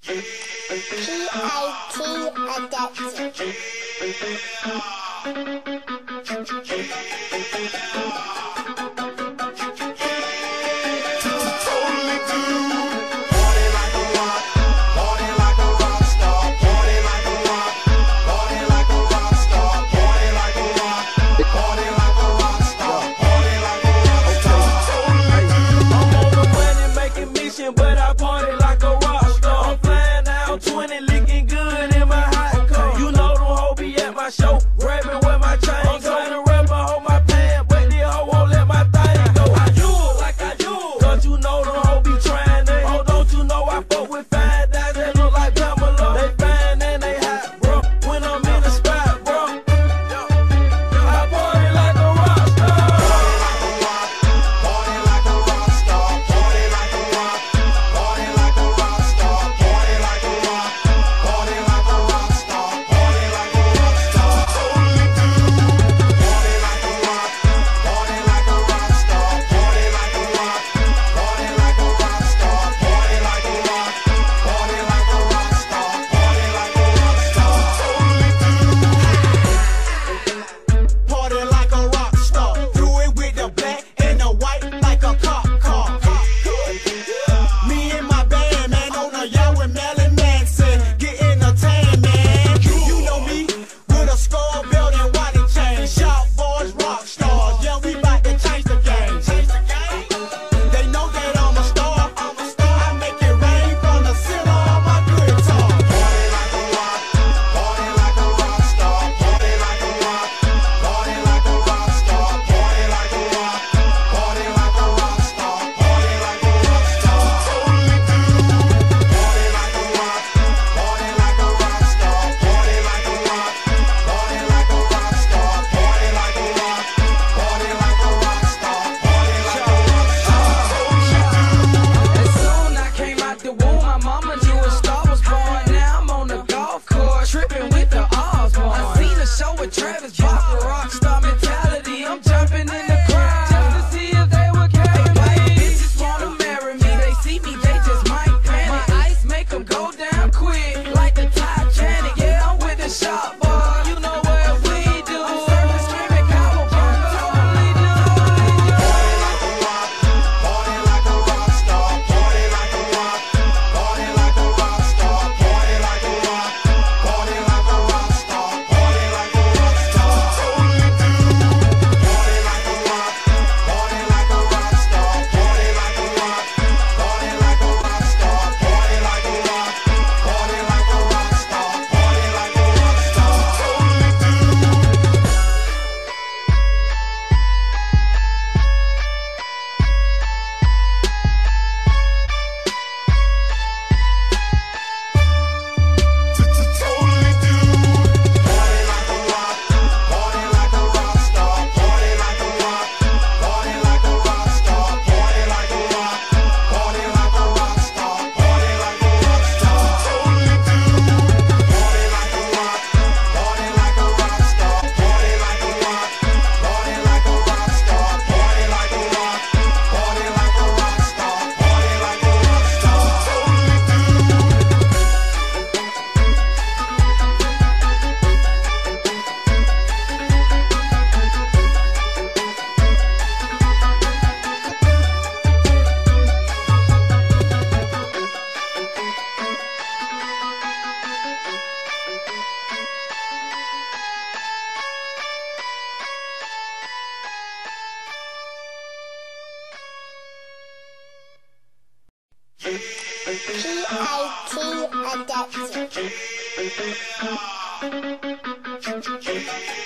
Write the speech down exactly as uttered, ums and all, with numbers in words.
P I T adapted. But I party like a rock star. I'm flying down twenty, looking good in my hot car. You know them hoes be at my show, grabbing where my chain go. I'm trying to rub my hoe my pants, but this hoe won't let my thing go. I do it like I do it. Don't you know them hoes be trying to? Oh, don't you know I fuck with fine guys that look like Pamela? They fine and they hot, bro. When I'm in the spot, bro, I party like a rock star. Party like a rock star. Party like a rock star. Party like a rock star. Party like a rock star. Party like a rock star. Party like a rock star. Totally do. Party like a rock. Party like a rock star. Party like a rock. Party like a rock star. Party like a rock. Party like a rock star. Party like a rock star. Totally do. Party like a rock star. Do it with the black and the white like a cop car. Me and my band, man, on a yacht with Melon Manson, getting a tan, man. You know me, with a skull belt and white chain. Shop boys, rock stars, yeah, we bout to change the game. They know that I'm a star, I'm a star. I make it rain from the center of my guitar. Party like a rock, party like a rock star. Party like a rock, party like a rock star. Party like a rock, party like a rock star. Party like a rock star. Totally do. Party like a rock, party like a rock star. Party like a rock, party like a rock star. Party like a rock, party like a rock star. Party like a rock star. As soon I came out the womb, my mama knew a star was born. Now I'm on the golf course, tripping with the Osborne. I seen a show with Travis Barker, rock star mentality. I'm jumping in the crowd just to see if they would carry me. Bitches wanna marry me, they see me, they just might panic. My ice make them go down quick, like the Titanic. Yeah, I'm with the shop boy, you know what we do. I'm serving screaming cowabunga, totally do. Party like a rock, party like a rock star. Party like a rock, party like a rock star. Party like a rock, party like a rock star. Party like a rock star. Totally do. Party like a rock, party like a rock star. Party like a rock, party like a rock star. Party like a rock, party like a rock star. Party like a rock star. Totally do. Totally do. Party like a rock, party like a rock star. Party like a rock, party like a rock star. Party like a rock, party like a rock star. Party like a rock star. Totally do. Party like a rock, party like a rock star. Party like a rock, party like a rock star. Party like a rock, party like a rock star. Party like a rock star. Totally do. P I T adapted.